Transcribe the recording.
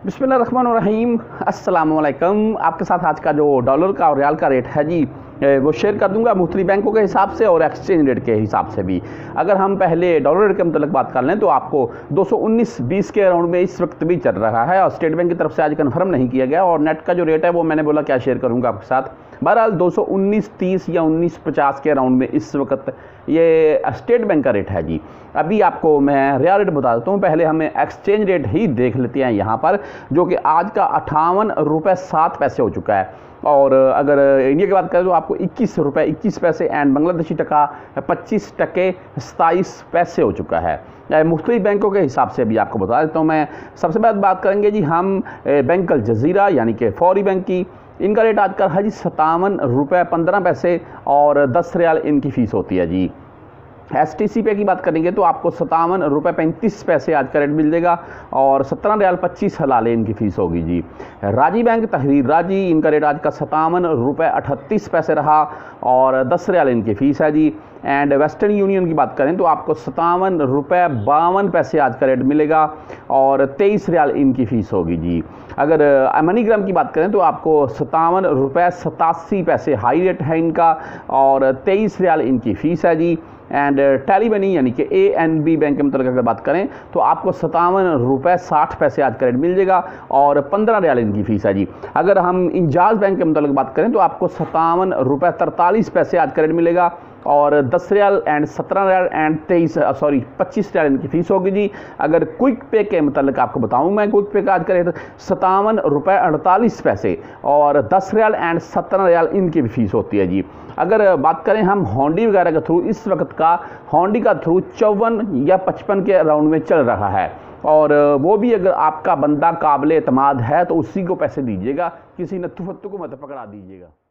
बिस्मिल्लाहिर्रहमानिर्रहीम, अस्सलाम वालेकुम। आपके साथ आज का जो डॉलर का और रियाल का रेट है जी, वो शेयर कर दूंगा मुख्तलिफ बैंकों के हिसाब से और एक्सचेंज रेट के हिसाब से भी। अगर हम पहले डॉलर रेट के मतलब बात कर लें तो आपको 219.20 के अराउंड में इस वक्त भी चल रहा है और स्टेट बैंक की तरफ से आज कंफर्म नहीं किया गया। और नेट का जो रेट है वो मैंने बोला क्या शेयर करूंगा आपके साथ। बहरहाल 219.30 या 19.50 के अराउंड में इस वक्त ये स्टेट बैंक का रेट है जी। अभी आपको मैं रियल रेट बता देता हूँ, पहले हमें एक्सचेंज रेट ही देख लेते हैं यहाँ पर, जो कि आज का 58 रुपये 7 पैसे हो चुका है। और अगर इंडिया की बात करें तो आपको 21 रुपये 21 पैसे एंड बांग्लादेशी टका 25 टके 27 पैसे हो चुका है। मुख्तलिफ बैंकों के हिसाब से भी आपको बता देता हूँ मैं। सबसे पहले बात करेंगे जी हम बैंक अल जज़ीरा यानी कि फौरी बैंक की। इनका रेट आजकल है जी 57 रुपये 15 पैसे और 10 रियाल इनकी फ़ीस होती है जी। STC पे की बात करेंगे तो आपको 57 रुपये 35 पैसे आज का रेट मिल जाएगा और 17 रियाल 25 हलाले इनकी फ़ीस होगी जी। राजी बैंक तहरीर राजी, इनका रेट आज का 57 रुपये 38 पैसे रहा और 10 रियाल इनकी फ़ीस है जी। एंड वेस्टर्न यूनियन की बात करें तो आपको 57 रुपये 52 पैसे आज का रेट मिलेगा और 23 रियाल इनकी फ़ीस होगी जी। अगर मनीग्राम की बात करें तो आपको 57 रुपये 87 पैसे हाई रेट है इनका और 23 रियाल इनकी फ़ीस है जी। एंड टेली मनी यानी कि ANB बैंक के मतलब अगर बात करें तो आपको 57 रुपये 60 पैसे आज का रेट मिल जाएगा और 15 रियाल इनकी फ़ीस है जी। अगर हम इंजाज बैंक के मतलब बात करें तो आपको 57 रुपये 43 पैसे आज का रेट मिलेगा और 10 रियाल एंड 17 रियाल एंड 25 रियाल इनकी फ़ीस होगी जी। अगर क्विक पे के मतलब आपको बताऊं मैं, क्विक पे का आज का रेट 57 रुपये 48 पैसे और 10 रियाल एंड 17 रियाल इनकी भी फ़ीस होती है जी। अगर बात करें हम होंडी वगैरह के थ्रू, इस वक्त का होंडी का थ्रू 54 या 55 के अराउंड में चल रहा है और वो भी अगर आपका बंदा काबिल एतमाद है तो उसी को पैसे दीजिएगा, किसी नत्थु फत्तू को मत पकड़ा दीजिएगा।